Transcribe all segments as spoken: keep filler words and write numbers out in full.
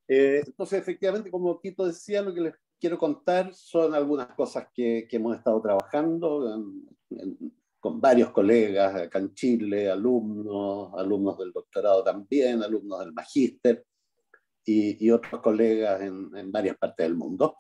Eh, entonces, efectivamente, como Tito decía, lo que les quiero contar son algunas cosas que, que hemos estado trabajando en, en, con varios colegas acá en Chile, alumnos, alumnos del doctorado también, alumnos del magíster y, y otros colegas en, en varias partes del mundo.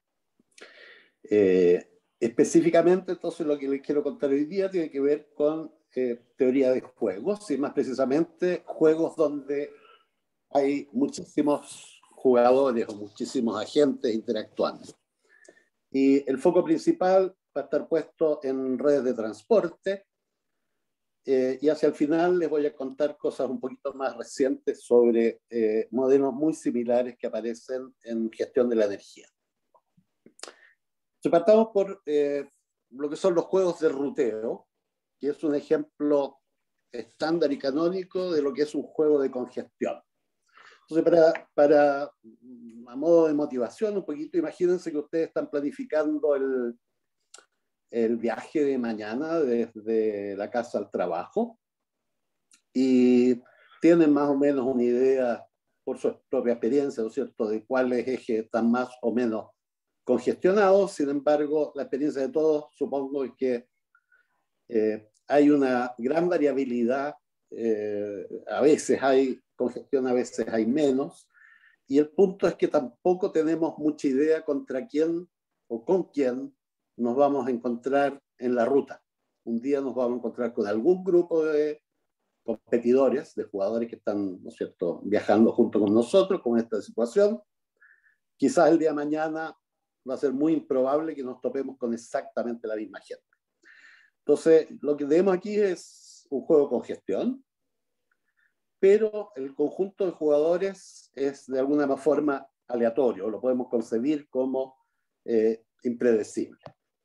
Eh, específicamente, entonces, lo que les quiero contar hoy día tiene que ver con eh, teoría de juegos, y más precisamente juegos donde hay muchísimos jugadores o muchísimos agentes interactuando. Y el foco principal va a estar puesto en redes de transporte, eh, y hacia el final les voy a contar cosas un poquito más recientes sobre eh, modelos muy similares que aparecen en gestión de la energía. Entonces, partamos por eh, lo que son los juegos de ruteo, que es un ejemplo estándar y canónico de lo que es un juego de congestión. Entonces, para, para, a modo de motivación, un poquito, imagínense que ustedes están planificando el, el viaje de mañana desde la casa al trabajo y tienen más o menos una idea, por su propia experiencia, ¿no es cierto?, de cuáles ejes están más o menos congestionados. Sin embargo, la experiencia de todos, supongo, es que eh, hay una gran variabilidad. Eh, a veces hay congestión, a veces hay menos, y el punto es que tampoco tenemos mucha idea contra quién o con quién nos vamos a encontrar en la ruta. Un día nos vamos a encontrar con algún grupo de competidores, de jugadores que están, ¿no es cierto?, viajando junto con nosotros con esta situación. Quizás el día de mañana va a ser muy improbable que nos topemos con exactamente la misma gente. Entonces, lo que tenemos aquí es un juego con gestión, pero el conjunto de jugadores es de alguna forma aleatorio, lo podemos concebir como eh, impredecible.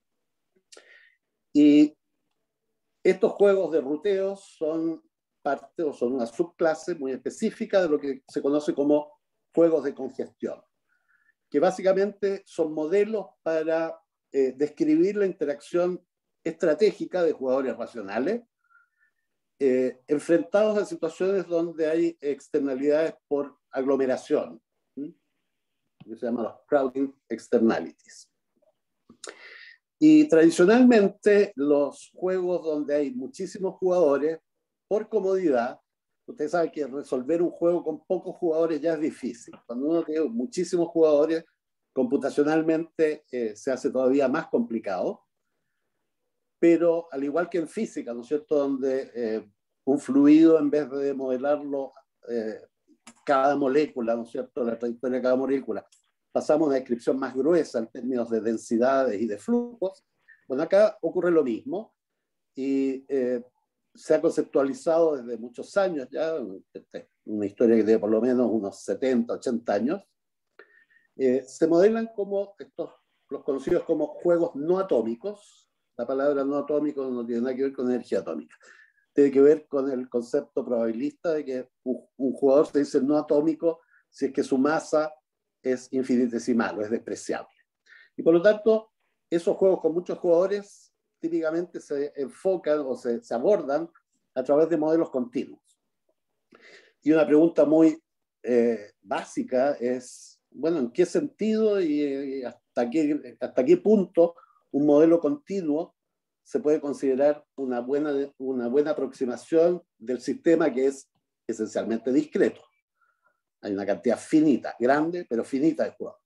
Y estos juegos de ruteos son parte o son una subclase muy específica de lo que se conoce como juegos de congestión, que básicamente son modelos para eh, describir la interacción estratégica de jugadores racionales eh, enfrentados a situaciones donde hay externalidades por aglomeración, ¿sí?, que se llaman los crowding externalities. Y tradicionalmente los juegos donde hay muchísimos jugadores, por comodidad, ustedes saben que resolver un juego con pocos jugadores ya es difícil. Cuando uno tiene muchísimos jugadores, computacionalmente eh, se hace todavía más complicado. Pero al igual que en física, ¿no es cierto?, donde eh, un fluido, en vez de modelarlo eh, cada molécula, ¿no es cierto?, la trayectoria de cada molécula, pasamos a una descripción más gruesa en términos de densidades y de flujos. Bueno, acá ocurre lo mismo y eh, se ha conceptualizado desde muchos años ya, una historia que tiene por lo menos unos setenta, ochenta años. Eh, se modelan como estos, los conocidos como juegos no atómicos. La palabra no atómico no tiene nada que ver con energía atómica. Tiene que ver con el concepto probabilista de que un, un jugador se dice no atómico si es que su masa es infinitesimal o es despreciable. Y por lo tanto, esos juegos con muchos jugadores típicamente se enfocan o se, se abordan a través de modelos continuos. Y una pregunta muy eh, básica es, bueno, ¿en qué sentido y, y hasta, qué, hasta qué punto un modelo continuo se puede considerar una buena, una buena aproximación del sistema que es esencialmente discreto? Hay una cantidad finita, grande, pero finita de jugadores.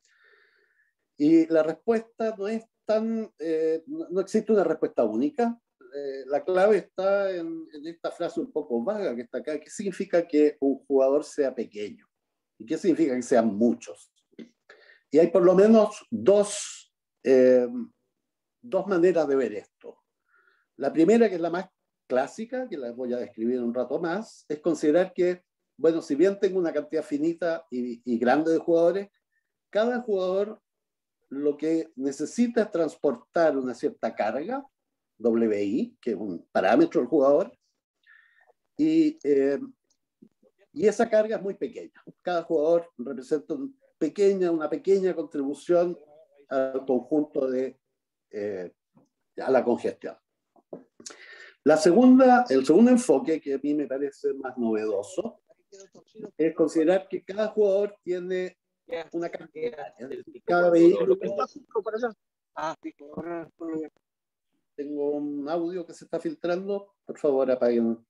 Y la respuesta no es tan, eh, no existe una respuesta única. Eh, la clave está en, en esta frase un poco vaga que está acá. ¿Qué significa que un jugador sea pequeño? ¿Y qué significa que sean muchos? Y hay por lo menos dos, eh, dos maneras de ver esto. La primera, que es la más clásica, que la voy a describir un rato más, es considerar que, bueno, si bien tengo una cantidad finita y, y grande de jugadores, cada jugador lo que necesita es transportar una cierta carga, W I, que es un parámetro del jugador, y, eh, y esa carga es muy pequeña. Cada jugador representa un pequeña, una pequeña contribución al conjunto de eh, a la congestión. La segunda, el segundo enfoque, que a mí me parece más novedoso, es considerar que cada jugador tiene una cantidad, cada vehículo. Tengo un audio que se está filtrando, por favor apaguen.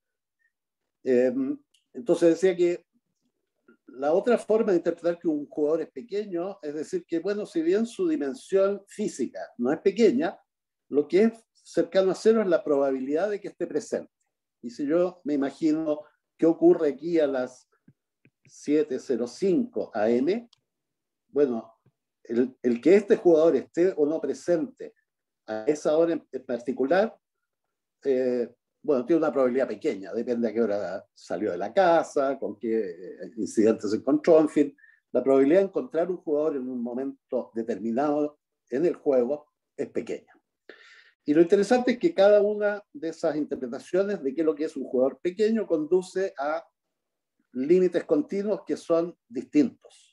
Eh, entonces decía que la otra forma de interpretar que un jugador es pequeño es decir que, bueno, si bien su dimensión física no es pequeña, lo que es cercano a cero es la probabilidad de que esté presente. Y si yo me imagino qué ocurre aquí a las siete cero cinco A M, bueno, el, el que este jugador esté o no presente a esa hora en, en particular, eh, bueno, tiene una probabilidad pequeña, depende a qué hora salió de la casa, con qué incidentes se encontró, en fin. La probabilidad de encontrar un jugador en un momento determinado en el juego es pequeña. Y lo interesante es que cada una de esas interpretaciones de qué es lo que es un jugador pequeño conduce a límites continuos que son distintos.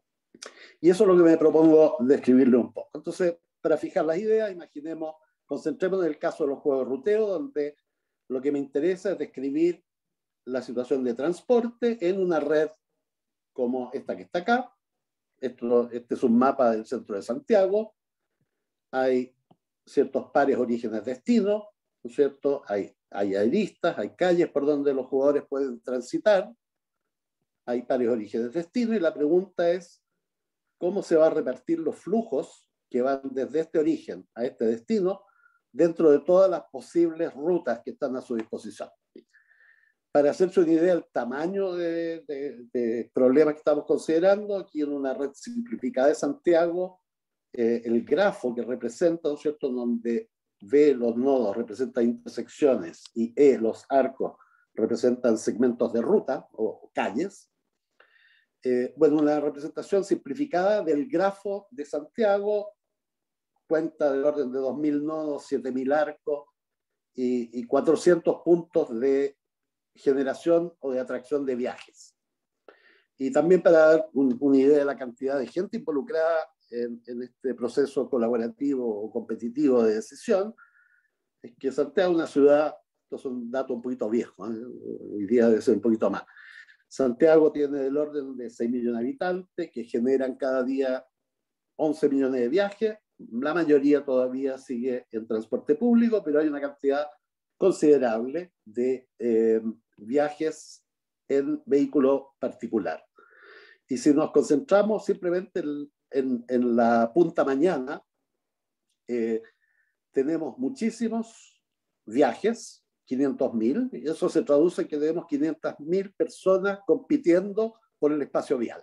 Y eso es lo que me propongo describirle un poco. Entonces, para fijar las ideas, imaginemos, concentrémonos en el caso de los juegos de ruteo, donde lo que me interesa es describir la situación de transporte en una red como esta que está acá. Esto, este es un mapa del centro de Santiago. Hay ciertos pares orígenes-destinos, ¿no es cierto? Hay, hay aristas, hay calles por donde los jugadores pueden transitar. Hay pares orígenes-destinos y la pregunta es cómo se van a repartir los flujos que van desde este origen a este destino dentro de todas las posibles rutas que están a su disposición. Para hacerse una idea del tamaño de, de, de problemas que estamos considerando, aquí en una red simplificada de Santiago, eh, el grafo que representa, ¿no es cierto?, donde B los nodos representan intersecciones y E los arcos representan segmentos de ruta o calles. Eh, bueno, una representación simplificada del grafo de Santiago cuenta del orden de dos mil nodos, siete mil arcos y, y cuatrocientos puntos de generación o de atracción de viajes. Y también para dar un, una idea de la cantidad de gente involucrada en, en este proceso colaborativo o competitivo de decisión, es que Santiago es una ciudad, estos son datos un poquito viejos, ¿eh? Hoy día debe ser un poquito más. Santiago tiene del orden de seis millones de habitantes que generan cada día once millones de viajes. La mayoría todavía sigue en transporte público, pero hay una cantidad considerable de eh, viajes en vehículo particular. Y si nos concentramos simplemente en, en, en la punta mañana, eh, tenemos muchísimos viajes, quinientos mil, y eso se traduce en que tenemos quinientas mil personas compitiendo por el espacio vial.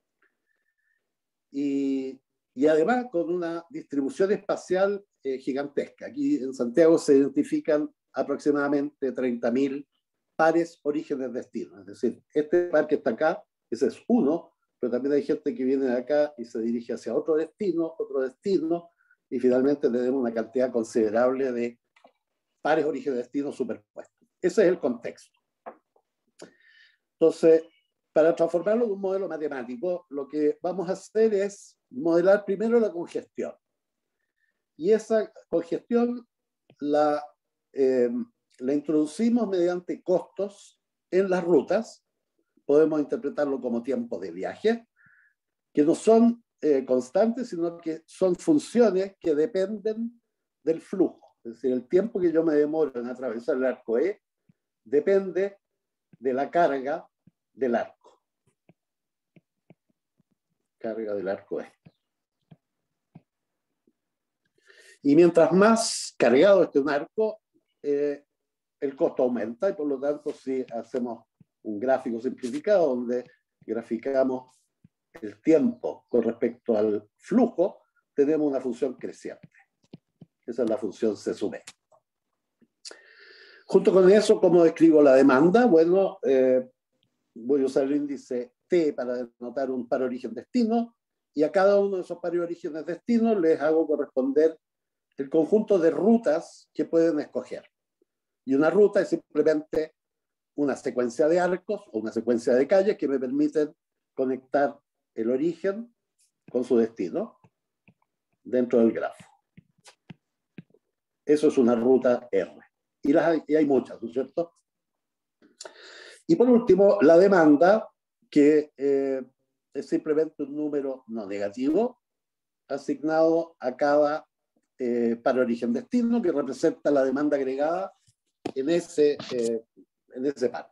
Y, y además con una distribución espacial eh, gigantesca. Aquí en Santiago se identifican aproximadamente treinta mil pares orígenes-destinos. Es decir, este par que está acá, ese es uno, pero también hay gente que viene de acá y se dirige hacia otro destino, otro destino, y finalmente tenemos una cantidad considerable de pares origen-destino superpuestos. Ese es el contexto. Entonces, para transformarlo en un modelo matemático, lo que vamos a hacer es modelar primero la congestión. Y esa congestión la, eh, la introducimos mediante costos en las rutas. Podemos interpretarlo como tiempo de viaje, que no son eh, constantes, sino que son funciones que dependen del flujo. Es decir, el tiempo que yo me demoro en atravesar el arco E depende de la carga del arco. Carga del arco E. Y mientras más cargado esté un arco, eh, el costo aumenta, y por lo tanto, si hacemos un gráfico simplificado donde graficamos el tiempo con respecto al flujo, tenemos una función creciente. Esa es la función C sub E. Junto con eso, ¿cómo describo la demanda? Bueno, eh, voy a usar el índice T para denotar un par origen-destino, y a cada uno de esos pares orígenes-destinos les hago corresponder el conjunto de rutas que pueden escoger. Y una ruta es simplemente una secuencia de arcos o una secuencia de calles que me permiten conectar el origen con su destino dentro del grafo. Eso es una ruta R. Y, las hay, y hay muchas, ¿no es cierto? Y por último, la demanda, que eh, es simplemente un número no negativo asignado a cada eh, par origen-destino, que representa la demanda agregada en ese, eh, en ese par.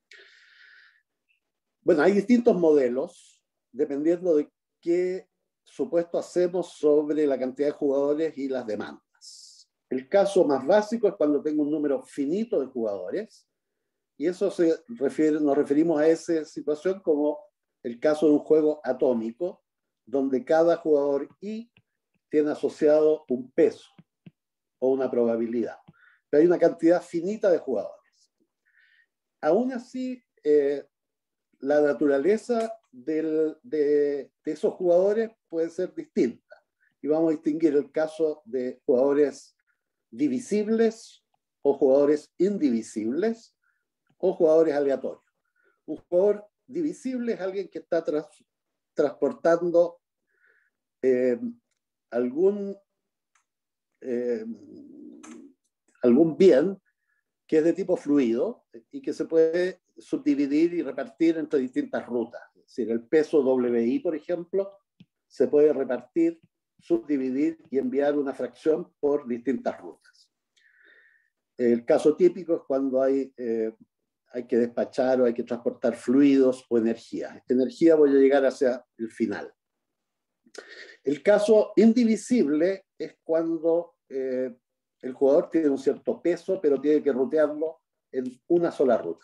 Bueno, hay distintos modelos, dependiendo de qué supuesto hacemos sobre la cantidad de jugadores y las demandas. El caso más básico es cuando tengo un número finito de jugadores, y eso se refiere, nos referimos a esa situación como el caso de un juego atómico, donde cada jugador I tiene asociado un peso o una probabilidad. Pero hay una cantidad finita de jugadores. Aún así, eh, la naturaleza del, de, de esos jugadores puede ser distinta. Y vamos a distinguir el caso de jugadores divisibles o jugadores indivisibles o jugadores aleatorios. Un jugador divisible es alguien que está tras, transportando eh, algún, eh, algún bien que es de tipo fluido y que se puede subdividir y repartir entre distintas rutas. Es decir, el peso W I, por ejemplo, se puede repartir, subdividir y enviar una fracción por distintas rutas. El caso típico es cuando hay, eh, hay que despachar o hay que transportar fluidos o energía. Esta energía voy a llegar hacia el final. El caso indivisible es cuando eh, el jugador tiene un cierto peso, pero tiene que rutearlo en una sola ruta.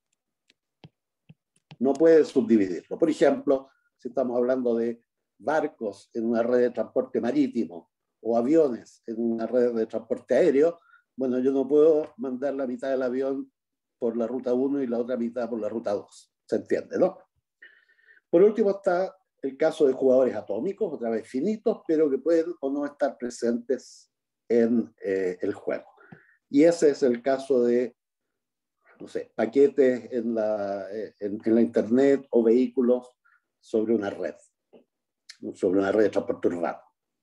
No puede subdividirlo. Por ejemplo, si estamos hablando de barcos en una red de transporte marítimo o aviones en una red de transporte aéreo, bueno, yo no puedo mandar la mitad del avión por la ruta uno y la otra mitad por la ruta dos. ¿Se entiende, no? Por último está el caso de jugadores atómicos, otra vez finitos, pero que pueden o no estar presentes en eh, el juego. Y ese es el caso de, no sé, paquetes en la, en, en la internet o vehículos sobre una red, sobre una red de transporte urbano.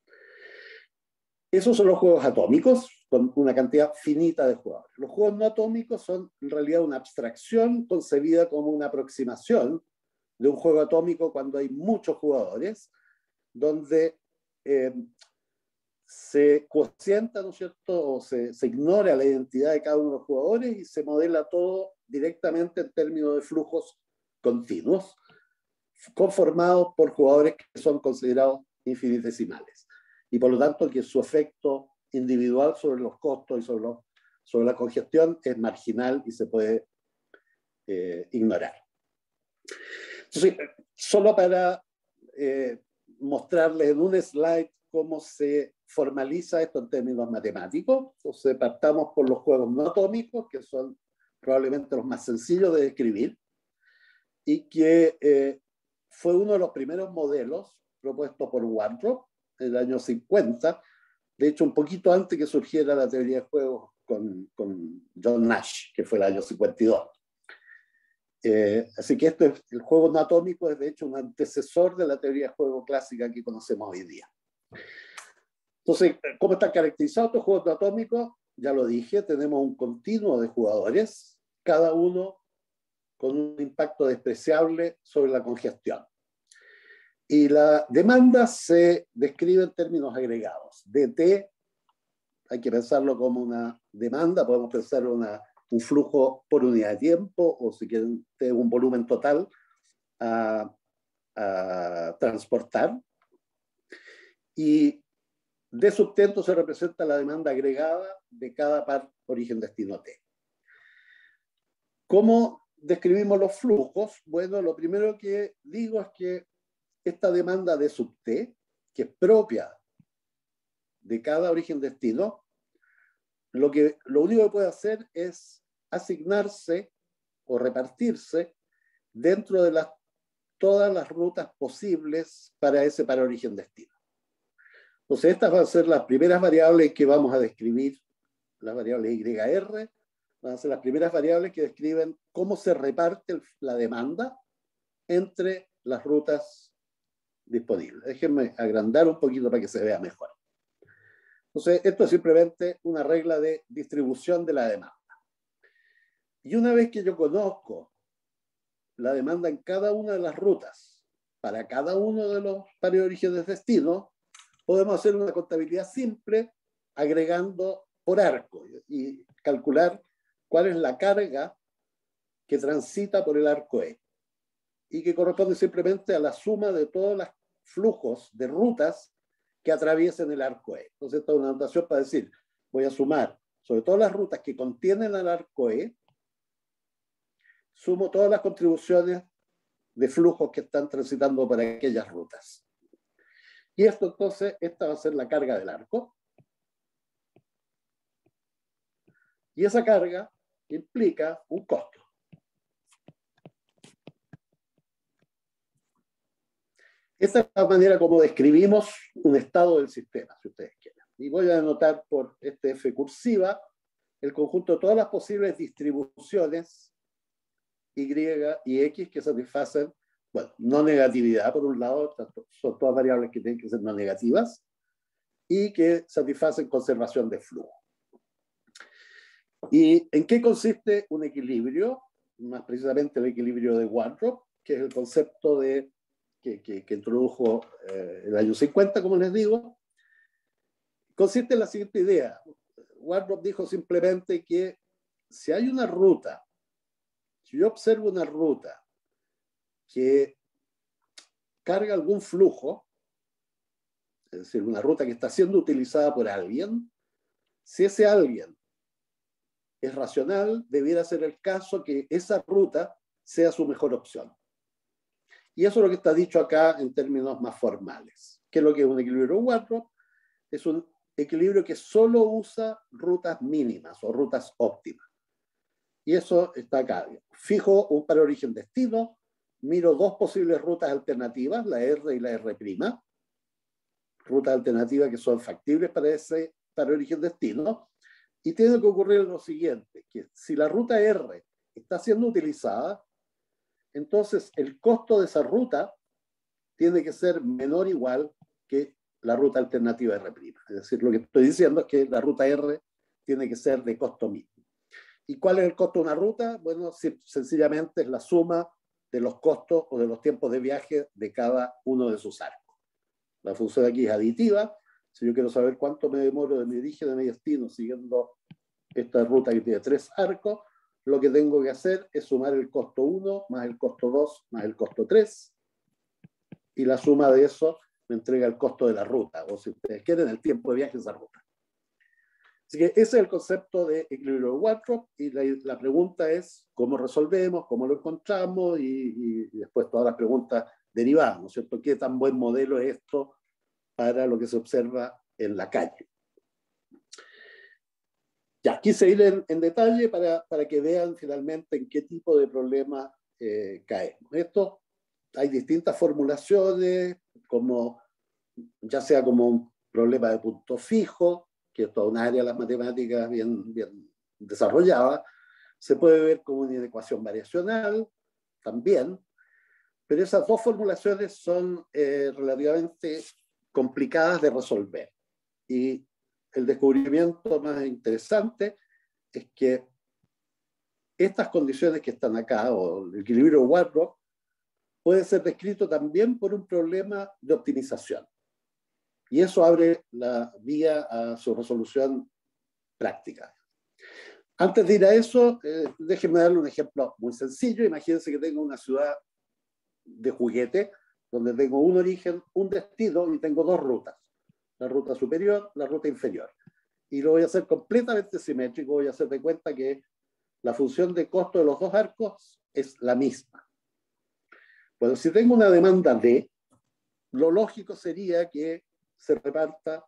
Esos son los juegos atómicos, con una cantidad finita de jugadores. Los juegos no atómicos son en realidad una abstracción concebida como una aproximación de un juego atómico cuando hay muchos jugadores, donde eh, se cocienta, ¿no es cierto?, o se, se ignora la identidad de cada uno de los jugadores y se modela todo directamente en términos de flujos continuos, conformados por jugadores que son considerados infinitesimales. Y por lo tanto, que su efecto individual sobre los costos y sobre, los, sobre la congestión es marginal y se puede eh, ignorar. Entonces, solo para eh, mostrarles en un slide cómo se formaliza esto en términos matemáticos. Entonces, partamos por los juegos no atómicos, que son probablemente los más sencillos de describir, y que eh, fue uno de los primeros modelos propuestos por Wardrop en el año cincuenta, de hecho un poquito antes que surgiera la teoría de juegos con, con John Nash, que fue el año cincuenta y dos. Eh, así que esto es, el juego no atómico es de hecho un antecesor de la teoría de juego clásica que conocemos hoy día. Entonces, ¿cómo están caracterizados estos juegos no atómicos? Ya lo dije, tenemos un continuo de jugadores, cada uno con un impacto despreciable sobre la congestión. Y la demanda se describe en términos agregados. D T, hay que pensarlo como una demanda, podemos pensar una, un flujo por unidad de tiempo, o si quieren, un volumen total a, a transportar. Y D subtento se representa la demanda agregada de cada par origen-destino T. ¿Cómo describimos los flujos? Bueno, lo primero que digo es que esta demanda de sub T, que es propia de cada origen-destino, lo, que, lo único que puede hacer es asignarse o repartirse dentro de las, todas las rutas posibles para ese par origen-destino. Entonces, estas van a ser las primeras variables que vamos a describir, las variables Y R, van a ser las primeras variables que describen cómo se reparte la demanda entre las rutas disponibles. Déjenme agrandar un poquito para que se vea mejor. Entonces, esto es simplemente una regla de distribución de la demanda. Y una vez que yo conozco la demanda en cada una de las rutas para cada uno de los pares de origen de destino, podemos hacer una contabilidad simple agregando por arco y calcular cuál es la carga que transita por el arco E y que corresponde simplemente a la suma de todos los flujos de rutas que atraviesen el arco E. Entonces, esta es una notación para decir, voy a sumar sobre todas las rutas que contienen el arco E, sumo todas las contribuciones de flujos que están transitando por aquellas rutas. Y esto entonces, esta va a ser la carga del arco. Y esa carga implica un costo. Esta es la manera como describimos un estado del sistema, si ustedes quieren. Y voy a anotar por este F cursiva el conjunto de todas las posibles distribuciones Y y X que satisfacen, bueno, no negatividad por un lado, son todas variables que tienen que ser no negativas, y que satisfacen conservación de flujo. ¿Y en qué consiste un equilibrio? Más precisamente el equilibrio de Waldrop, que es el concepto de, que, que, que introdujo eh, el año cincuenta, como les digo. Consiste en la siguiente idea. Waldrop dijo simplemente que si hay una ruta, si yo observo una ruta que carga algún flujo, es decir, una ruta que está siendo utilizada por alguien, si ese alguien es racional, debiera ser el caso que esa ruta sea su mejor opción. Y eso es lo que está dicho acá en términos más formales. ¿Qué es lo que es un equilibrio Waldrop? Es un equilibrio que solo usa rutas mínimas o rutas óptimas. Y eso está acá. Fijo un par de origen-destino, miro dos posibles rutas alternativas, la R y la R', rutas alternativas que son factibles para ese par de origen-destino, y tiene que ocurrir lo siguiente, que si la ruta R está siendo utilizada, entonces el costo de esa ruta tiene que ser menor o igual que la ruta alternativa R'. Es decir, lo que estoy diciendo es que la ruta R tiene que ser de costo mismo. ¿Y cuál es el costo de una ruta? Bueno, sencillamente es la suma de los costos o de los tiempos de viaje de cada uno de sus arcos. La función aquí es aditiva. Si yo quiero saber cuánto me demoro de mi origen a mi destino siguiendo esta ruta que tiene tres arcos, lo que tengo que hacer es sumar el costo uno más el costo dos más el costo tres, y la suma de eso me entrega el costo de la ruta, o si ustedes quieren, el tiempo de viaje de esa ruta. Así que ese es el concepto de equilibrio de Waldrop, y la, la pregunta es cómo resolvemos, cómo lo encontramos, y, y, y después todas las preguntas derivadas, ¿no es cierto? ¿Qué tan buen modelo es esto para lo que se observa en la calle? Ya, quise ir en, en detalle para, para que vean finalmente en qué tipo de problema eh, caemos. Esto, hay distintas formulaciones, como, ya sea como un problema de punto fijo, que es toda una área de las matemáticas bien, bien desarrollada, se puede ver como una ecuación variacional también, pero esas dos formulaciones son eh, relativamente complicadas de resolver. Y el descubrimiento más interesante es que estas condiciones que están acá, o el equilibrio Waldrop, puede ser descrito también por un problema de optimización. Y eso abre la vía a su resolución práctica. Antes de ir a eso, eh, déjenme darle un ejemplo muy sencillo. Imagínense que tengo una ciudad de juguete, donde tengo un origen, un destino, y tengo dos rutas. La ruta superior, la ruta inferior. Y lo voy a hacer completamente simétrico. Voy a hacer de cuenta que la función de costo de los dos arcos es la misma. Bueno, si tengo una demanda D, lo lógico sería que se reparta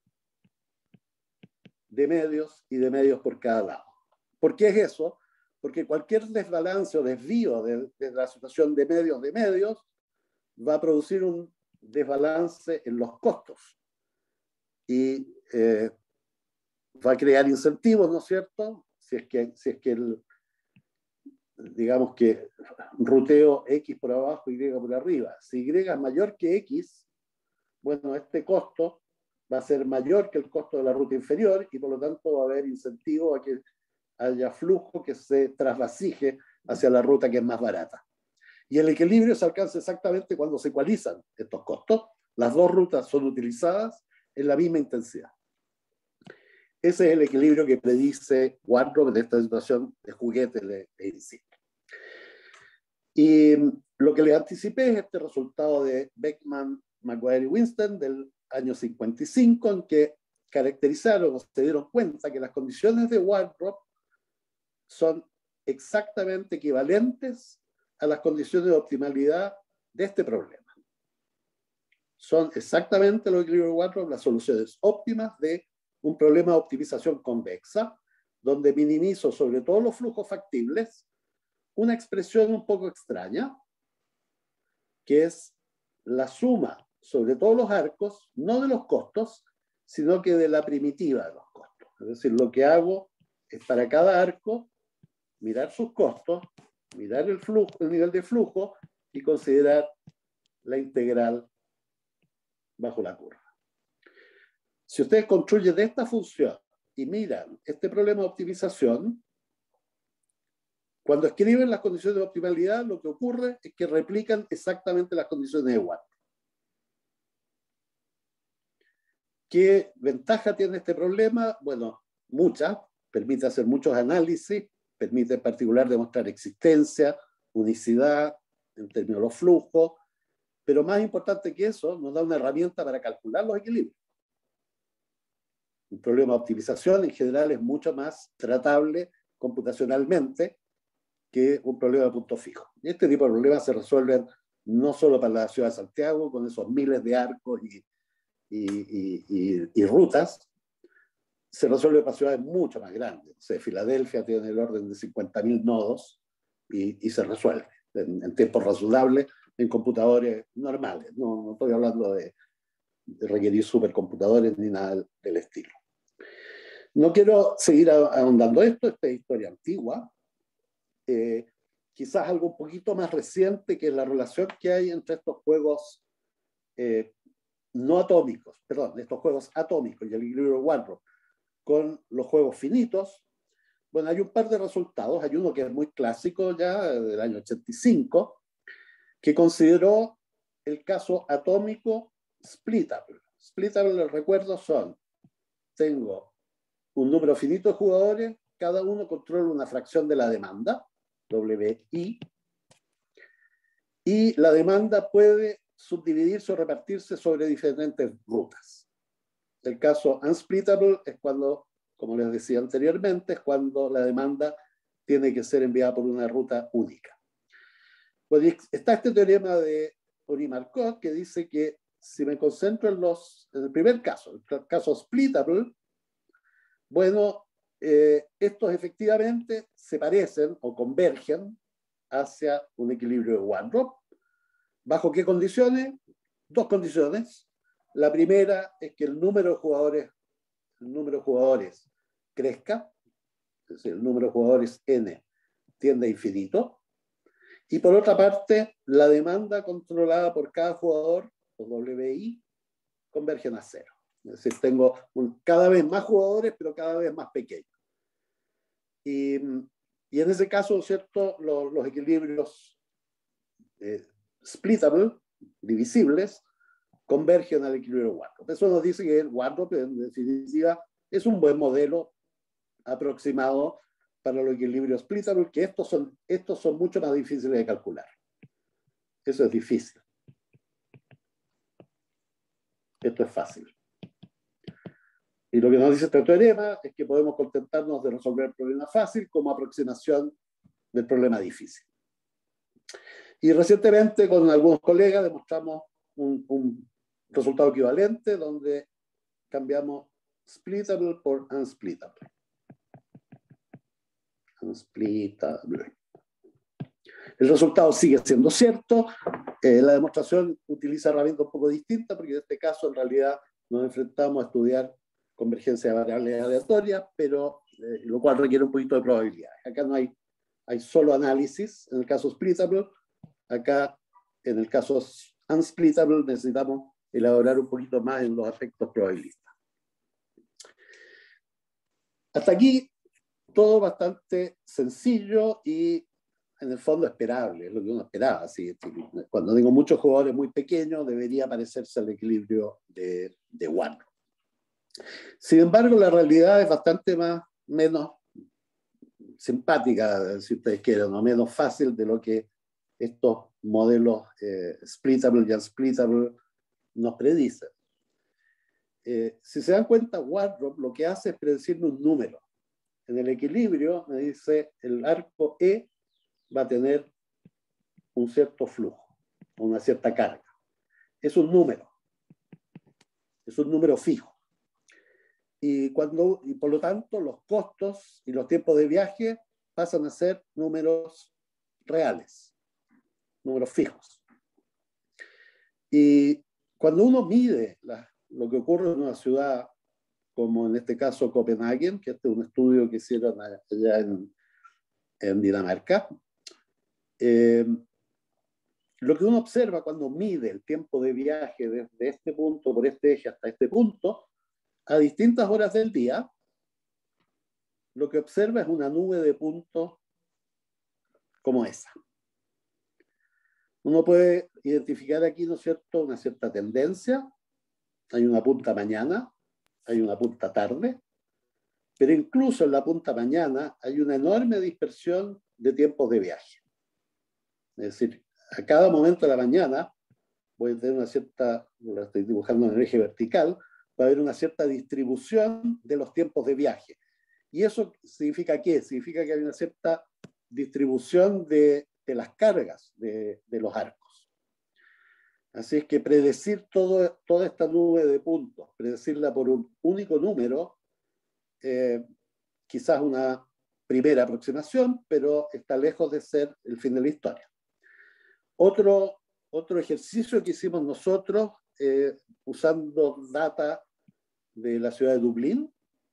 de medios y de medios por cada lado. ¿Por qué es eso? Porque cualquier desbalance o desvío de, de la situación de medios de medios va a producir un desbalance en los costos y eh, va a crear incentivos, ¿no es cierto? Si es que, si es que el, digamos que ruteo X por abajo y Y por arriba. Si Y es mayor que X, bueno, este costo va a ser mayor que el costo de la ruta inferior, y por lo tanto va a haber incentivo a que haya flujo que se trasvasije hacia la ruta que es más barata. Y el equilibrio se alcanza exactamente cuando se ecualizan estos costos. Las dos rutas son utilizadas en la misma intensidad. Ese es el equilibrio que predice Wardrop en esta situación de juguete de, de insisto. Y lo que les anticipé es este resultado de Beckman, Maguire y Winston del año cincuenta y cinco, en que caracterizaron o se dieron cuenta que las condiciones de Wardrop son exactamente equivalentes a las condiciones de optimalidad de este problema. Son exactamente los equilibrios de Wardrop las soluciones óptimas de un problema de optimización convexa, donde minimizo sobre todos los flujos factibles una expresión un poco extraña, que es la suma sobre todos los arcos, no de los costos, sino que de la primitiva de los costos. Es decir, lo que hago es para cada arco mirar sus costos, mirar el, flujo, el nivel de flujo y considerar la integral bajo la curva. Si ustedes construyen esta función y miran este problema de optimización, cuando escriben las condiciones de optimalidad, lo que ocurre es que replican exactamente las condiciones de Wardrop. ¿Qué ventaja tiene este problema? Bueno, muchas. Permite hacer muchos análisis, permite en particular demostrar existencia, unicidad en términos de los flujos, pero más importante que eso, nos da una herramienta para calcular los equilibrios. Un problema de optimización en general es mucho más tratable computacionalmente que un problema de punto fijo. Y este tipo de problemas se resuelven no solo para la ciudad de Santiago, con esos miles de arcos y, y, y, y, y rutas, se resuelve para ciudades mucho más grandes. O sea, Filadelfia tiene el orden de cincuenta mil nodos y, y se resuelve en, en tiempos razonables en computadores normales. No, no estoy hablando de, de requerir supercomputadores ni nada del, del estilo. No quiero seguir ahondando esto, esta es historia antigua. Eh, quizás algo un poquito más reciente, que es la relación que hay entre estos juegos eh, no atómicos, perdón, estos juegos atómicos y el equilibrio de Wardrop con los juegos finitos. Bueno, hay un par de resultados. Hay uno que es muy clásico ya, del año ochenta y cinco, que consideró el caso atómico splittable. Splittable, les recuerdo, son, tengo un número finito de jugadores, cada uno controla una fracción de la demanda, W I, y la demanda puede subdividirse o repartirse sobre diferentes rutas. El caso unsplittable es cuando, como les decía anteriormente, es cuando la demanda tiene que ser enviada por una ruta única. Pues está este teorema de Ori-Markov que dice que si me concentro en, los, en el primer caso, el caso splittable, bueno, eh, estos efectivamente se parecen o convergen hacia un equilibrio de Wardrop. ¿Bajo qué condiciones? Dos condiciones. La primera es que el número de jugadores, el número de jugadores crezca, es decir, el número de jugadores n tiende a infinito. Y por otra parte, la demanda controlada por cada jugador, o W I, convergen a cero. Es decir, tengo un, cada vez más jugadores, pero cada vez más pequeños. Y, y en ese caso, ¿cierto? Los, los equilibrios eh, splittable, divisibles, convergen al equilibrio Wardrop. Eso nos dice que el Wardrop, en definitiva, es un buen modelo aproximado para los equilibrios splittable, que estos son, estos son mucho más difíciles de calcular. Eso es difícil. Esto es fácil. Y lo que nos dice este teorema es que podemos contentarnos de resolver el problema fácil como aproximación del problema difícil. Y recientemente con algunos colegas demostramos un, un resultado equivalente donde cambiamos splittable por unsplittable. Unsplittable. El resultado sigue siendo cierto. Eh, la demostración utiliza herramientas un poco distintas porque en este caso en realidad nos enfrentamos a estudiar convergencia de variables aleatorias, pero eh, lo cual requiere un poquito de probabilidades. Acá no hay, hay solo análisis en el caso splittable. Acá, en el caso unsplittable, necesitamos elaborar un poquito más en los aspectos probabilistas. Hasta aquí todo bastante sencillo y en el fondo esperable, es lo que uno esperaba. ¿Sí? Cuando tengo muchos jugadores muy pequeños, debería parecerse al equilibrio de, de One. Sin embargo, la realidad es bastante más, menos simpática, si ustedes quieren, o menos fácil de lo que estos modelos eh, splittable y unsplittable nos predicen. Eh, si se dan cuenta, Wardrop lo que hace es predecirme un número. En el equilibrio me dice el arco E va a tener un cierto flujo, una cierta carga. Es un número, es un número fijo. Y, cuando, y por lo tanto los costos y los tiempos de viaje pasan a ser números reales, números fijos. Y cuando uno mide la, lo que ocurre en una ciudad como en este caso Copenhague, que este es un estudio que hicieron allá en, en Dinamarca, eh, lo que uno observa cuando mide el tiempo de viaje desde este punto por este eje hasta este punto, a distintas horas del día, lo que observa es una nube de puntos como esa. Uno puede identificar aquí, ¿no es cierto?, una cierta tendencia. Hay una punta mañana, hay una punta tarde, pero incluso en la punta mañana hay una enorme dispersión de tiempos de viaje. Es decir, a cada momento de la mañana voy a tener una cierta, lo estoy dibujando en el eje vertical, va a haber una cierta distribución de los tiempos de viaje. ¿Y eso significa qué? Significa que hay una cierta distribución de, de las cargas de, de los arcos. Así es que predecir todo, toda esta nube de puntos, predecirla por un único número, eh, quizás una primera aproximación, pero está lejos de ser el fin de la historia. Otro, otro ejercicio que hicimos nosotros, eh, usando data de la ciudad de Dublín,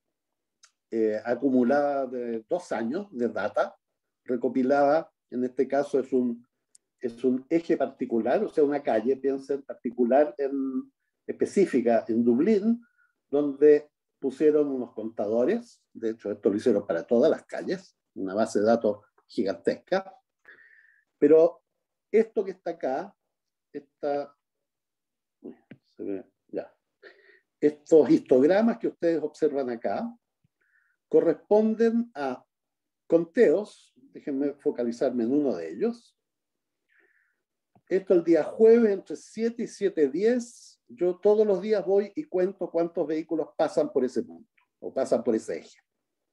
eh, acumulada de dos años de data, recopilada, en este caso es un, es un eje particular, o sea, una calle, piensen, particular, en, específica en Dublín, donde pusieron unos contadores, de hecho esto lo hicieron para todas las calles, una base de datos gigantesca, pero esto que está acá, está, se ve, ya, estos histogramas que ustedes observan acá, corresponden a conteos, déjenme focalizarme en uno de ellos. Esto el día jueves entre siete y siete diez, yo todos los días voy y cuento cuántos vehículos pasan por ese punto o pasan por ese eje.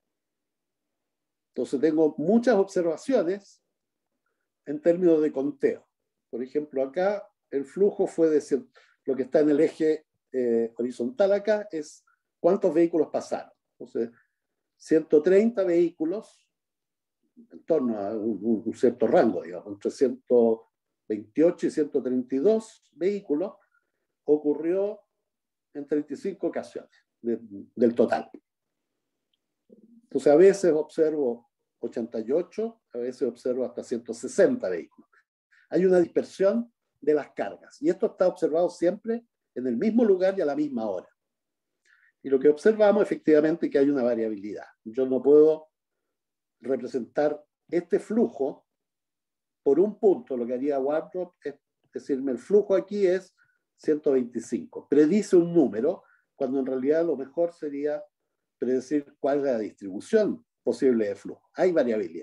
Entonces tengo muchas observaciones en términos de conteo. Por ejemplo, acá el flujo fue de lo que está en el eje eh, horizontal acá es cuántos vehículos pasaron. Entonces, ciento treinta vehículos, en torno a un, un cierto rango, digamos, entre ciento veintiocho y ciento treinta y dos vehículos, ocurrió en treinta y cinco ocasiones de, del total. Entonces, a veces observo ochenta y ocho, a veces observo hasta ciento sesenta vehículos. Hay una dispersión de las cargas, y esto está observado siempre en el mismo lugar y a la misma hora. Y lo que observamos efectivamente es que hay una variabilidad. Yo no puedo representar este flujo por un punto. Lo que haría Wardrop es decirme el flujo aquí es ciento veinticinco. Predice un número, cuando en realidad lo mejor sería predecir cuál es la distribución posible de flujo. Hay variabilidad.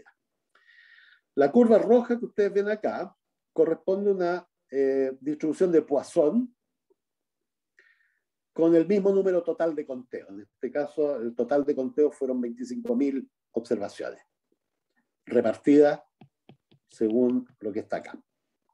La curva roja que ustedes ven acá corresponde a una eh, distribución de Poisson con el mismo número total de conteo. En este caso, el total de conteo fueron veinticinco mil observaciones, repartidas según lo que está acá.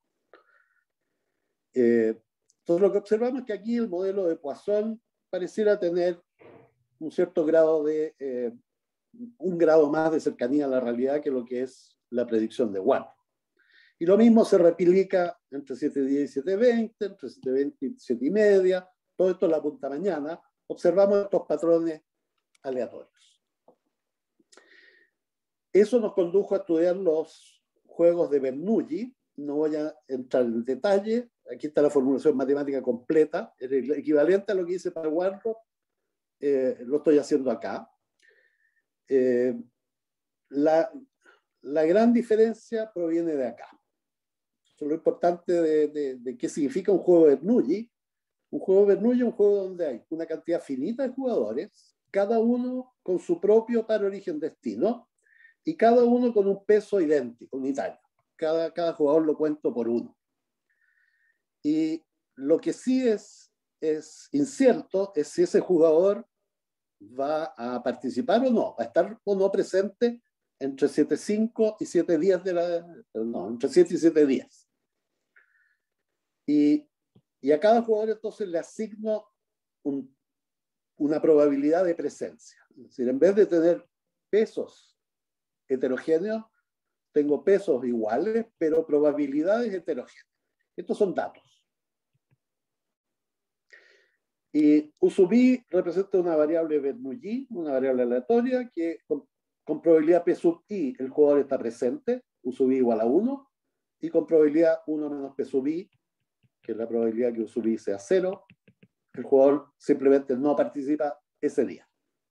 Eh, entonces, lo que observamos es que aquí el modelo de Poisson pareciera tener un cierto grado de, eh, un grado más de cercanía a la realidad que lo que es la predicción de One. Y lo mismo se replica entre siete diez y siete veinte, entre siete veinte y siete y media, todo esto en la punta mañana, observamos estos patrones aleatorios. Eso nos condujo a estudiar los juegos de Bernoulli. No voy a entrar en detalle, aquí está la formulación matemática completa, el equivalente a lo que hice para Wardrop, eh, lo estoy haciendo acá. Eh, la, la gran diferencia proviene de acá. Eso es lo importante de, de, de qué significa un juego de Bernoulli. Un juego de Bernoulli es un juego donde hay una cantidad finita de jugadores, cada uno con su propio par origen destino, y cada uno con un peso idéntico, unitario. Cada, cada jugador lo cuento por uno. Y lo que sí es, es incierto es si ese jugador va a participar o no, va a estar o no presente entre siete punto cinco y siete días de la... No, entre siete y siete días. Y, y a cada jugador entonces le asigno un, una probabilidad de presencia. Es decir, en vez de tener pesos heterogéneos, tengo pesos iguales, pero probabilidades heterogéneas. Estos son datos. Y U sub i representa una variable Bernoulli, una variable aleatoria, que con, con probabilidad P sub i el jugador está presente, U sub i igual a uno, y con probabilidad uno menos P sub i, que es la probabilidad que U sub i sea cero, el jugador simplemente no participa ese día.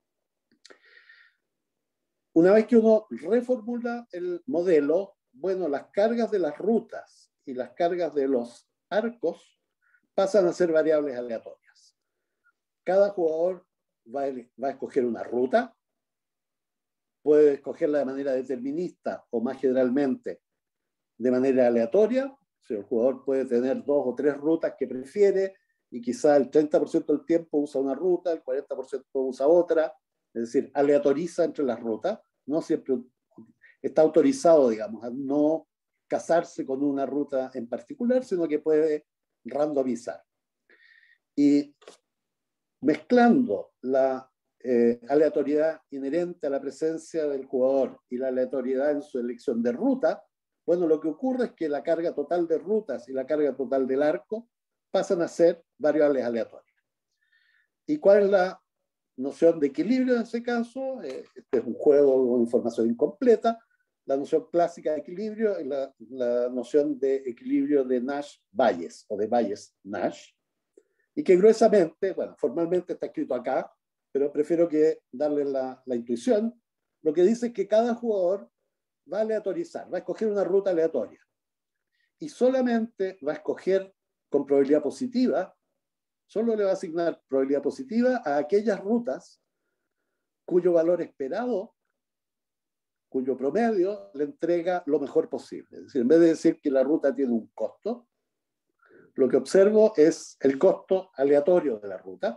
Una vez que uno reformula el modelo, bueno, las cargas de las rutas y las cargas de los arcos pasan a ser variables aleatorias. Cada jugador va a, va a escoger una ruta, puede escogerla de manera determinista o más generalmente de manera aleatoria. O sea, el jugador puede tener dos o tres rutas que prefiere y quizá el treinta por ciento del tiempo usa una ruta, el cuarenta por ciento usa otra, es decir, aleatoriza entre las rutas, no siempre está autorizado, digamos, a no casarse con una ruta en particular, sino que puede randomizar. Y mezclando la eh, aleatoriedad inherente a la presencia del jugador y la aleatoriedad en su elección de ruta, bueno, lo que ocurre es que la carga total de rutas y la carga total del arco pasan a ser variables aleatorias. ¿Y cuál es la noción de equilibrio en ese caso? Eh, este es un juego con información incompleta. La noción clásica de equilibrio es la, la noción de equilibrio de Nash-Bayes o de Bayes-Nash, y que gruesamente, bueno, formalmente está escrito acá, pero prefiero que darle la, la intuición. Lo que dice es que cada jugador va a aleatorizar, va a escoger una ruta aleatoria y solamente va a escoger con probabilidad positiva, solo le va a asignar probabilidad positiva a aquellas rutas cuyo valor esperado, cuyo promedio le entrega lo mejor posible. Es decir, en vez de decir que la ruta tiene un costo, lo que observo es el costo aleatorio de la ruta,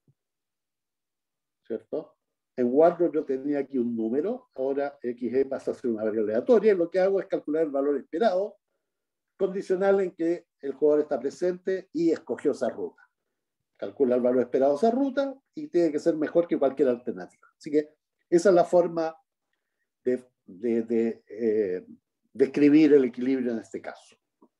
¿cierto? En Warlock yo tenía aquí un número, ahora X E pasa a ser una variable aleatoria, y lo que hago es calcular el valor esperado, condicional en que el jugador está presente y escogió esa ruta. Calcula el valor esperado de esa ruta y tiene que ser mejor que cualquier alternativa. Así que esa es la forma de, de, de eh, describir el equilibrio en este caso.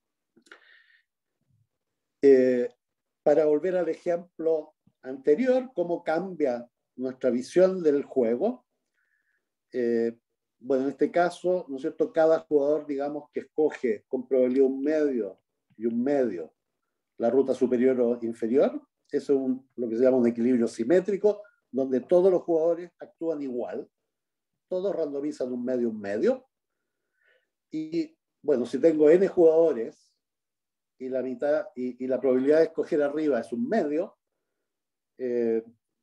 Eh, para volver al ejemplo anterior, cómo cambia nuestra visión del juego. Eh, bueno, en este caso, ¿no es cierto? Cada jugador, digamos, que escoge con probabilidad un medio y un medio la ruta superior o inferior. Eso es un, lo que se llama un equilibrio simétrico, donde todos los jugadores actúan igual. Todos randomizan un medio, un medio. Y bueno, si tengo n jugadores y la mitad y, y la probabilidad de escoger arriba es un medio, eh,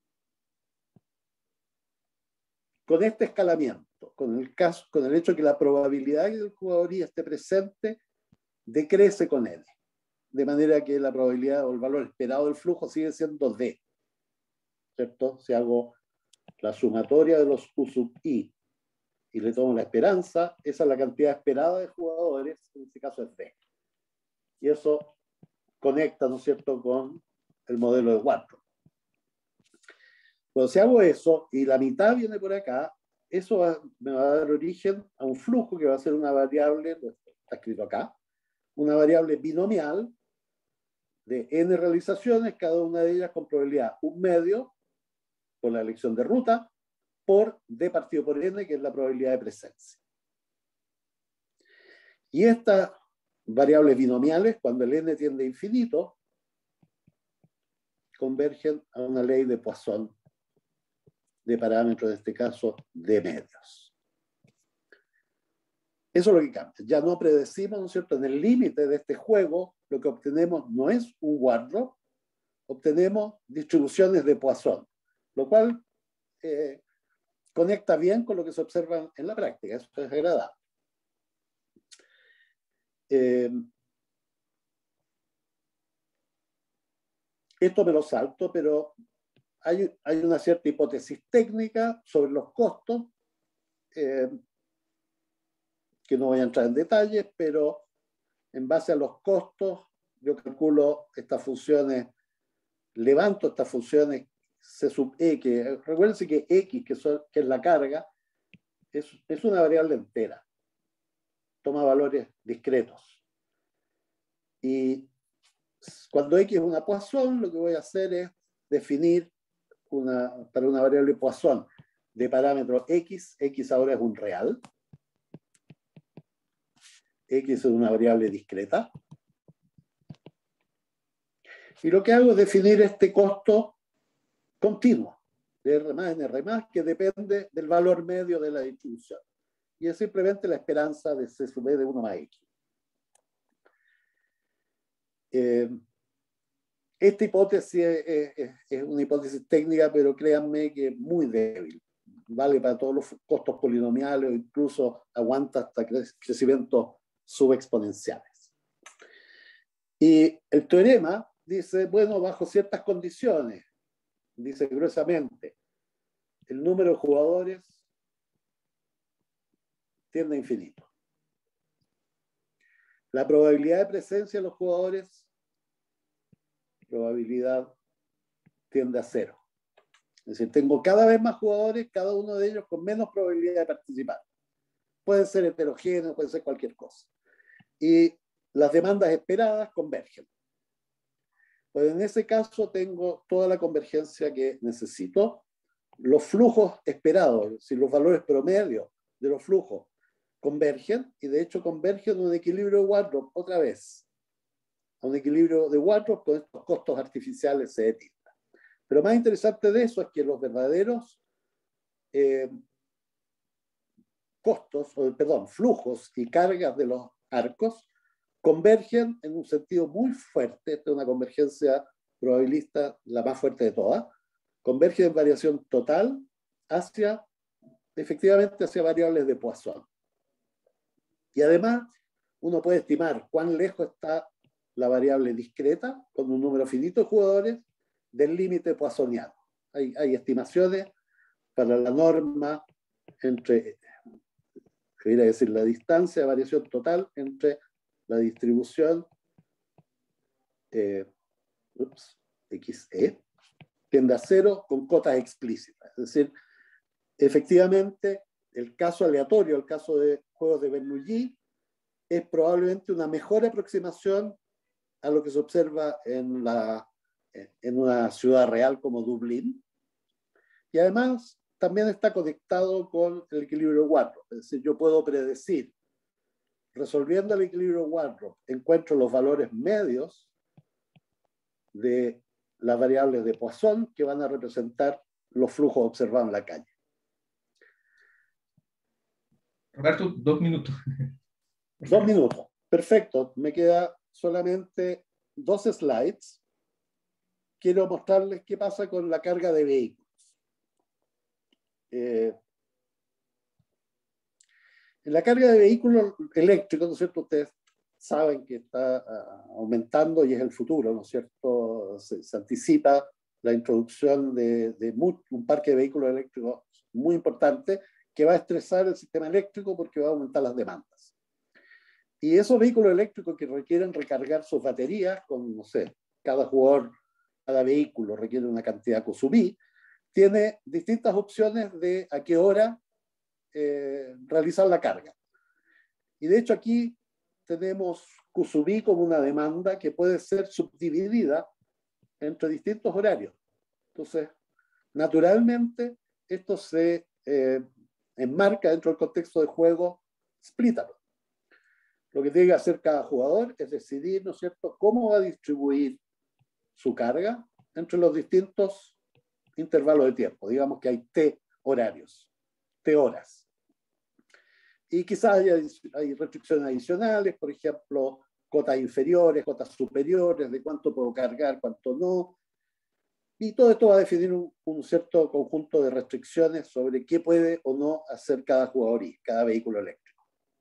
con este escalamiento, con el, caso, con el hecho de que la probabilidad de que el jugador esté presente decrece con n, de manera que la probabilidad o el valor esperado del flujo sigue siendo d, ¿cierto? Si hago la sumatoria de los U sub i y le tomo la esperanza, esa es la cantidad esperada de jugadores, en este caso es d. Y eso conecta, ¿no es cierto?, con el modelo de Warlock. Bueno, si hago eso y la mitad viene por acá, eso va, me va a dar origen a un flujo que va a ser una variable, está escrito acá, una variable binomial de n realizaciones, cada una de ellas con probabilidad un medio por la elección de ruta, por d partido por n, que es la probabilidad de presencia. Y estas variables binomiales, cuando el n tiende a infinito, convergen a una ley de Poisson de parámetros, en este caso, de medios. Eso es lo que cambia. Ya no predecimos, ¿no es cierto? En el límite de este juego, lo que obtenemos no es un Wardrop, obtenemos distribuciones de Poisson, lo cual eh, conecta bien con lo que se observa en la práctica. Eso es agradable. Eh, esto me lo salto, pero hay, hay una cierta hipótesis técnica sobre los costos, eh, que no voy a entrar en detalles, pero en base a los costos, yo calculo estas funciones, levanto estas funciones C sub X. Recuérdense que X, que, son, que es la carga, es, es una variable entera. Toma valores discretos. Y cuando X es una Poisson, lo que voy a hacer es definir una, para una variable Poisson de parámetro X, X ahora es un real. X es una variable discreta. Y lo que hago es definir este costo continuo de R más en R más, que depende del valor medio de la distribución. Y es simplemente la esperanza de C sub E de uno más X. Eh, esta hipótesis es, es, es una hipótesis técnica, pero créanme que es muy débil. Vale para todos los costos polinomiales o incluso aguanta hasta crecimientos subexponenciales. Y el teorema dice, bueno, bajo ciertas condiciones, dice gruesamente, el número de jugadores tiende a infinito. La probabilidad de presencia de los jugadores, probabilidad tiende a cero. Es decir, tengo cada vez más jugadores, cada uno de ellos con menos probabilidad de participar. Pueden ser heterogéneos, puede ser cualquier cosa. Y las demandas esperadas convergen. Pues en ese caso tengo toda la convergencia que necesito. Los flujos esperados, si los valores promedios de los flujos convergen, y de hecho convergen a un equilibrio de Wardrop otra vez, a un equilibrio de Wardrop con estos costos artificiales C de tilde. Pero más interesante de eso es que los verdaderos eh, costos, o, perdón, flujos y cargas de los arcos convergen en un sentido muy fuerte. Esta es una convergencia probabilista la más fuerte de todas. Convergen en variación total hacia, efectivamente, hacia variables de Poisson. Y además, uno puede estimar cuán lejos está la variable discreta con un número finito de jugadores del límite poissoniano. Hay, hay estimaciones para la norma entre, quería decir, la distancia de variación total entre la distribución eh, ups, X E tiende a cero con cotas explícitas. Es decir, efectivamente, el caso aleatorio, el caso de juegos de Bernoulli, es probablemente una mejor aproximación a lo que se observa en, la, en una ciudad real como Dublín. Y además, también está conectado con el equilibrio Wardrop. Es decir, yo puedo predecir, resolviendo el equilibrio Wardrop, encuentro los valores medios de las variables de Poisson que van a representar los flujos observados en la calle. Roberto, dos minutos. Dos minutos. Perfecto. Me queda solamente dos slides. Quiero mostrarles qué pasa con la carga de vehículos. Eh, en la carga de vehículos eléctricos, ¿no es cierto? Ustedes saben que está uh, aumentando y es el futuro, ¿no es cierto? Se, se anticipa la introducción de, de muy, un parque de vehículos eléctricos muy importante que va a estresar el sistema eléctrico porque va a aumentar las demandas. Y esos vehículos eléctricos que requieren recargar sus baterías con, no sé, cada jugador, cada vehículo requiere una cantidad Q sub I, tiene distintas opciones de a qué hora eh, realizar la carga. Y de hecho aquí tenemos Q sub I como una demanda que puede ser subdividida entre distintos horarios. Entonces, naturalmente, esto se eh, enmarca dentro del contexto de juego splittable. Lo que tiene que hacer cada jugador es decidir, ¿no es cierto?, cómo va a distribuir su carga entre los distintos intervalos de tiempo. Digamos que hay T horarios, T horas. Y quizás hay, hay restricciones adicionales, por ejemplo, cotas inferiores, cotas superiores, de cuánto puedo cargar, cuánto no. Y todo esto va a definir un, un cierto conjunto de restricciones sobre qué puede o no hacer cada jugador y cada vehículo eléctrico.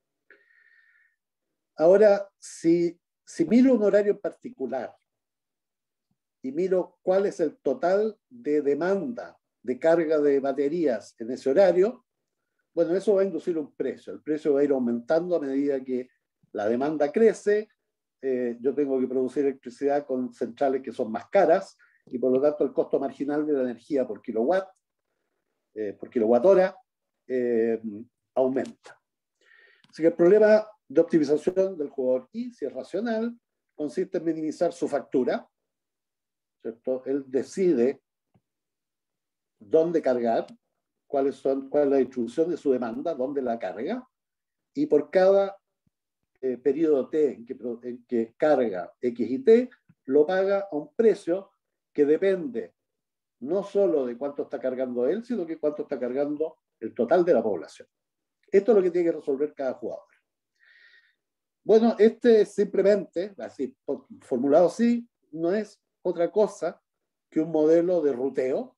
Ahora, si, si miro un horario en particular y miro cuál es el total de demanda de carga de baterías en ese horario, bueno, eso va a inducir un precio. El precio va a ir aumentando a medida que la demanda crece. Eh, yo tengo que producir electricidad con centrales que son más caras y por lo tanto el costo marginal de la energía por kilowatt, eh, por kilowatt hora, eh, aumenta. Así que el problema de optimización del jugador I, si es racional, consiste en minimizar su factura, ¿cierto? Él decide dónde cargar, cuáles son, cuál es la distribución de su demanda, dónde la carga, y por cada eh, periodo T en que, en que carga X y T, lo paga a un precio que depende no solo de cuánto está cargando él, sino que cuánto está cargando el total de la población. Esto es lo que tiene que resolver cada jugador. Bueno, este es simplemente, así, formulado así, no es otra cosa que un modelo de ruteo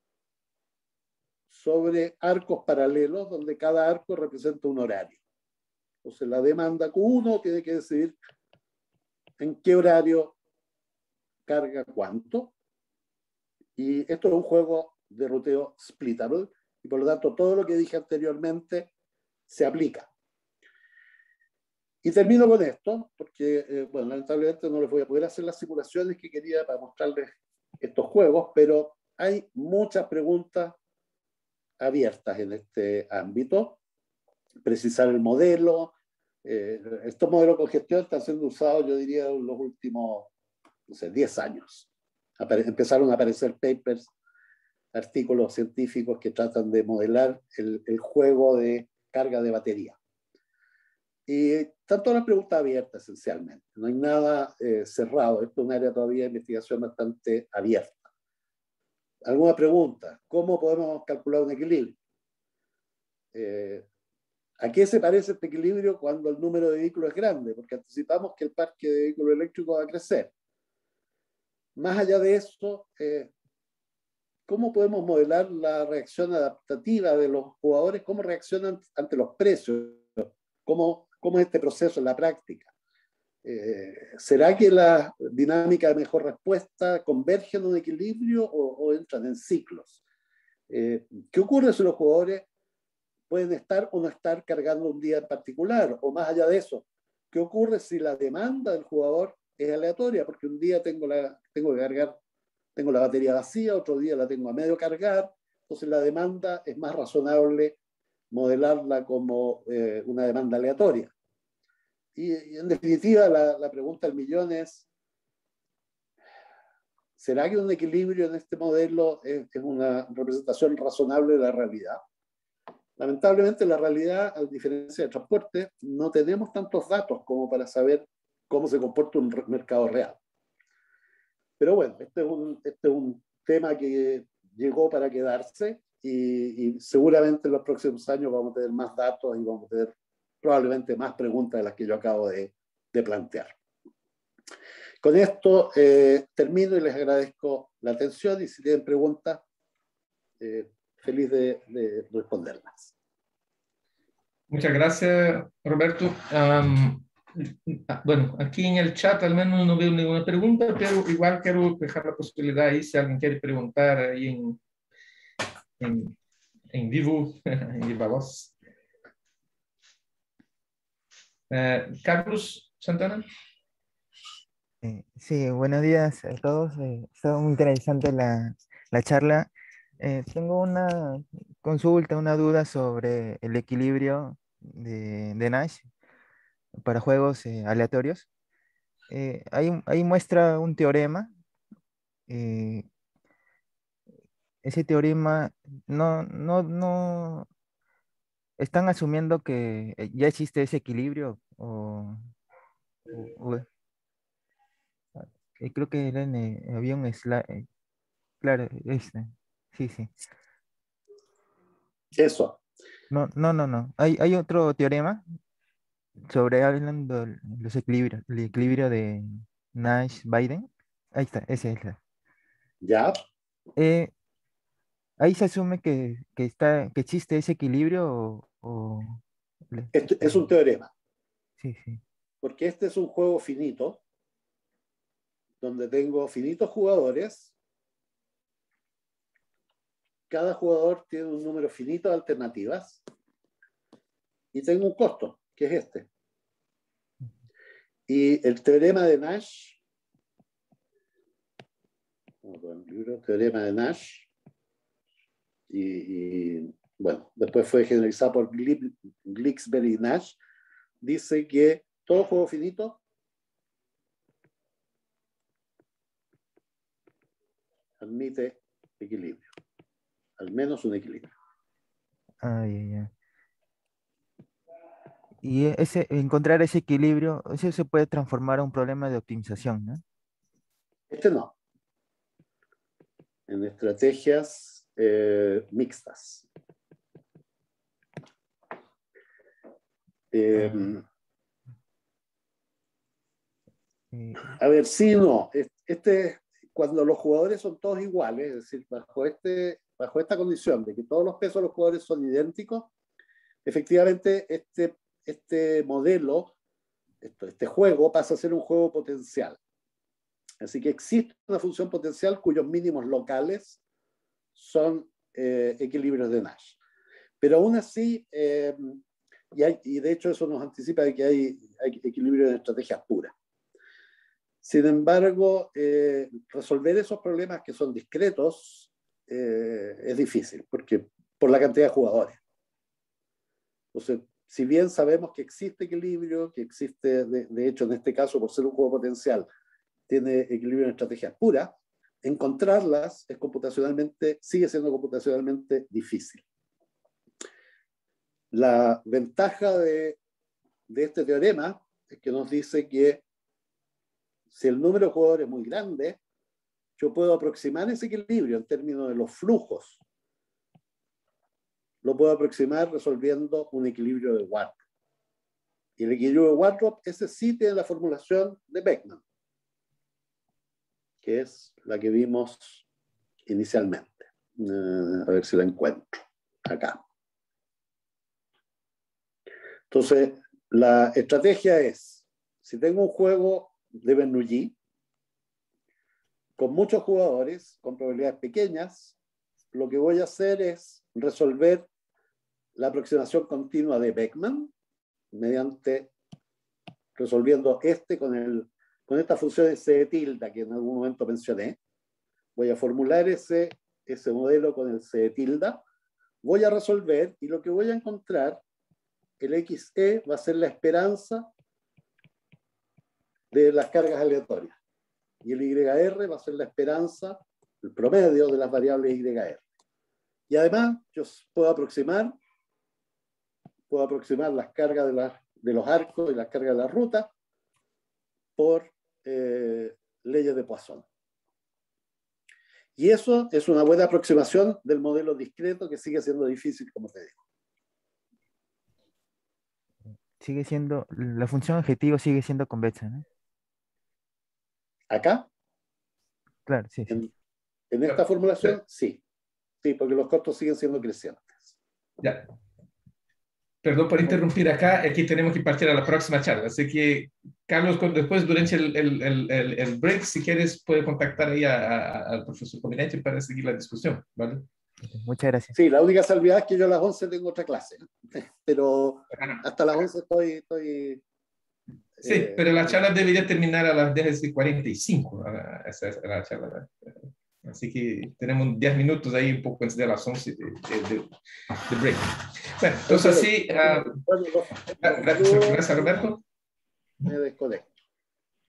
sobre arcos paralelos donde cada arco representa un horario. Entonces la demanda Q uno tiene que decidir en qué horario carga cuánto. Y esto es un juego de ruteo splittable y por lo tanto todo lo que dije anteriormente se aplica. Y termino con esto, porque, eh, bueno, lamentablemente no les voy a poder hacer las simulaciones que quería para mostrarles estos juegos, pero hay muchas preguntas abiertas en este ámbito. Precisar el modelo. Eh, estos modelos con gestión están siendo usados, yo diría, en los últimos, no sé, diez años. Apare empezaron a aparecer papers, artículos científicos que tratan de modelar el, el juego de carga de batería. Y están todas las preguntas abiertas, esencialmente. No hay nada eh, cerrado. Esto es un área todavía de investigación bastante abierta. ¿Alguna pregunta? ¿Cómo podemos calcular un equilibrio? Eh, ¿A qué se parece este equilibrio cuando el número de vehículos es grande? Porque anticipamos que el parque de vehículos eléctricos va a crecer. Más allá de eso, eh, ¿cómo podemos modelar la reacción adaptativa de los jugadores? ¿Cómo reaccionan ante los precios? ¿Cómo, cómo es este proceso en la práctica? Eh, ¿Será que la dinámica de mejor respuesta converge en un equilibrio o, o entran en ciclos? Eh, ¿Qué ocurre si los jugadores pueden estar o no estar cargando un día en particular? O más allá de eso, ¿qué ocurre si la demanda del jugador es aleatoria? Porque un día tengo, la, tengo que cargar, tengo la batería vacía, otro día la tengo a medio cargar, entonces la demanda es más razonable modelarla como eh, una demanda aleatoria. Y, y en definitiva, la, la pregunta del millón es, ¿será que un equilibrio en este modelo es, es una representación razonable de la realidad? Lamentablemente, la realidad, a diferencia del transporte, no tenemos tantos datos como para saber cómo se comporta un mercado real. Pero bueno, este es un, este es un tema que llegó para quedarse y, y seguramente en los próximos años vamos a tener más datos y vamos a tener probablemente más preguntas de las que yo acabo de, de plantear. Con esto eh, termino y les agradezco la atención y si tienen preguntas, eh, feliz de, de responderlas. Muchas gracias, Roberto. Um, bueno, aquí en el chat al menos no veo ninguna pregunta, pero igual quiero dejar la posibilidad ahí si alguien quiere preguntar ahí en, en, en vivo, en viva voz. Uh, Carlos Santana. Eh, sí, buenos días a todos. Eh, está muy interesante la, la charla. Eh, tengo una consulta, una duda sobre el equilibrio de, de Nash para juegos eh, aleatorios. Eh, ahí, ahí muestra un teorema. eh, Ese teorema no, no, no están asumiendo que eh, ya existe ese equilibrio o, o- o- eh, creo que era en, eh, había un slide. Claro, este. Sí, sí. Eso. No, no, no, no. Hay, hay otro teorema sobre hablando de los equilibrios, el equilibrio de Nash-Biden. Ahí está, ese es. la- ¿Ya? Eh, ahí se asume que, que está, que existe ese equilibrio o, o- le- Esto es un o- teorema, sí, sí. porque este es un juego finito, donde tengo finitos jugadores. Cada jugador tiene un número finito de alternativas y tengo un costo, que es este. Y el teorema de Nash, el libro, teorema de Nash, y, y, bueno, después fue generalizado por Glicksberg y Nash, dice que todo juego finito admite equilibrio, al menos un equilibrio. Ay, ay, ay. Y e- ese, encontrar ese equilibrio, eso se puede transformar a un problema de optimización, ¿no? Este no, en estrategias eh, mixtas. Eh, Ah, eh, a ver, sí, no. Este, cuando los jugadores son todos iguales, es decir, bajo, este, bajo esta condición de que todos los pesos de los jugadores son idénticos, efectivamente este, este modelo, esto, este juego pasa a ser un juego potencial. Así que existe una función potencial cuyos mínimos locales son eh, equilibrios de Nash. Pero aún así, eh, y, hay, y de hecho eso nos anticipa de que hay, hay equilibrio de estrategias puras. Sin embargo, eh, resolver esos problemas que son discretos eh, es difícil, porque por la cantidad de jugadores. Entonces, si bien sabemos que existe equilibrio, que existe, de, de hecho, en este caso, por ser un juego potencial, tiene equilibrio en estrategias puras, encontrarlas es computacionalmente, sigue siendo computacionalmente difícil. La ventaja de, de este teorema es que nos dice que si el número de jugadores es muy grande, yo puedo aproximar ese equilibrio en términos de los flujos. Lo puedo aproximar resolviendo un equilibrio de Wardrop. Y el equilibrio de Wardrop, ese sí tiene la formulación de Beckman, que es la que vimos inicialmente. Uh, a ver si la encuentro. Acá. Entonces, la estrategia es, si tengo un juego de Bernoulli, con muchos jugadores, con probabilidades pequeñas, lo que voy a hacer es resolver la aproximación continua de Beckman mediante resolviendo este con, el, con esta función de C tilde que en algún momento mencioné. Voy a formular ese, ese modelo con el C tilde, voy a resolver y lo que voy a encontrar, el X E va a ser la esperanza de las cargas aleatorias y el Y R va a ser la esperanza, el promedio de las variables Y R. Y además yo puedo aproximar puedo aproximar las cargas de, la, de los arcos y las cargas de la ruta por eh, leyes de Poisson. Y eso es una buena aproximación del modelo discreto que sigue siendo difícil, como te digo. sigue siendo, la función objetivo sigue siendo convexa, ¿no? Acá, Claro, sí, sí. en, en esta formulación, sí. Sí, porque los costos siguen siendo crecientes. Ya. Perdón por interrumpir acá, aquí tenemos que partir a la próxima charla. Así que, Carlos, después, durante el, el, el, el break, si quieres, puede contactar ahí a, a, al profesor Cominetti para seguir la discusión, ¿vale? Muchas gracias. Sí, la única salvedad es que yo a las once tengo otra clase, pero hasta las once estoy... estoy sí, eh, pero la charla debería terminar a las diez y cuarenta y cinco, esa es la charla. Así que tenemos diez minutos ahí, un poco antes de las once de, de, de, de break. Bueno, entonces así, uh, bueno, los, los gracias, gracias Roberto. Me desconecto.